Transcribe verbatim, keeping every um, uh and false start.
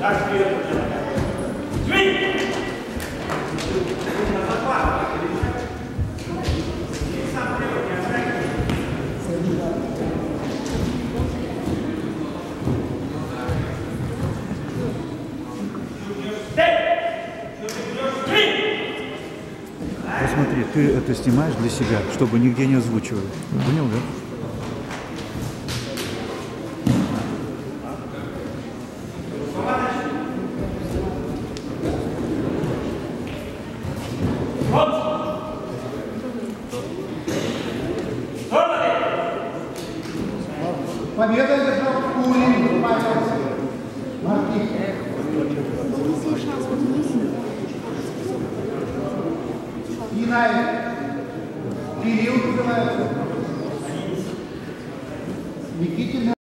Посмотри, ты это снимаешь для себя, чтобы нигде не озвучивали. Понял, да? Победа держал Кулин, Марких. Инаев. Кирилл называется. Никитин.